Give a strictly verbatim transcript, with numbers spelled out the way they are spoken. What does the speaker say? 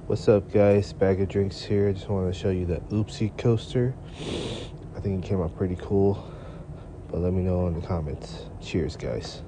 What's up, guys? Bag of Drinks here. Just wanted to show you the Oopsie coaster. I think it came out pretty cool, but let me know in the comments. Cheers, guys.